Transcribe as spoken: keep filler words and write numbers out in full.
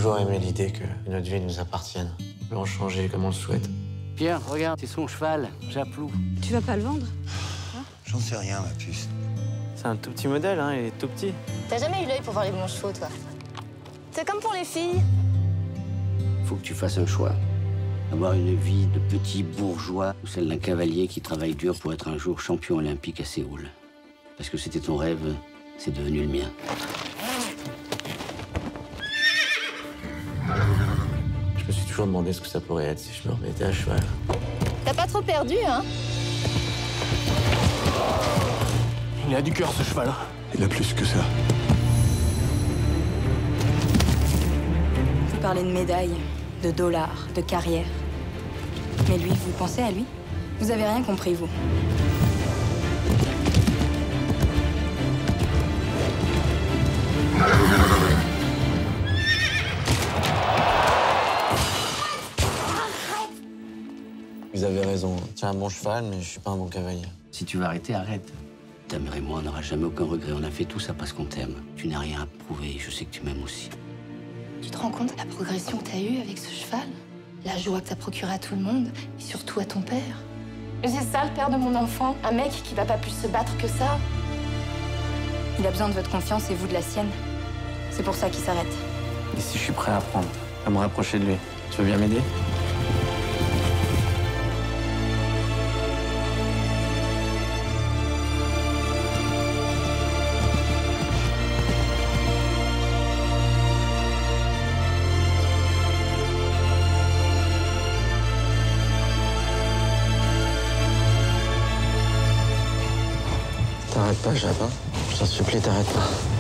toujours aimé l'idée que notre vie nous appartienne. On peut en changer comme on le souhaite. Pierre, regarde, c'est son cheval, Jappeloup. Tu vas pas le vendre? J'en sais rien, ma puce. C'est un tout petit modèle, hein, il est tout petit. T'as jamais eu l'œil pour voir les bons chevaux, toi? C'est comme pour les filles. Faut que tu fasses un choix. Avoir une vie de petit bourgeois ou celle d'un cavalier qui travaille dur pour être un jour champion olympique à Séoul. Parce que c'était ton rêve, c'est devenu le mien. Je me suis toujours demandé ce que ça pourrait être si je me remettais à cheval. T'as pas trop perdu, hein? Il a du cœur, ce cheval. Il a plus que ça. Vous parlez de médailles, de dollars, de carrière. Mais lui, vous pensez à lui? Vous avez rien compris, vous. Vous avez raison. Tiens, un bon cheval, mais je suis pas un bon cavalier. Si tu veux arrêter, arrête. T'aimerais moi, on n'aura jamais aucun regret. On a fait tout ça parce qu'on t'aime. Tu n'as rien à prouver, je sais que tu m'aimes aussi. Tu te rends compte de la progression que t'as eue avec ce cheval? La joie que t'as procurée à tout le monde, et surtout à ton père. C'est ça, le père de mon enfant? Un mec qui va pas plus se battre que ça? Il a besoin de votre confiance et vous de la sienne. C'est pour ça qu'il s'arrête. Et si je suis prêt à apprendre, à me rapprocher de lui, tu veux bien m'aider? T'arrêtes pas, Jap, hein? Je t'en supplie, t'arrêtes pas.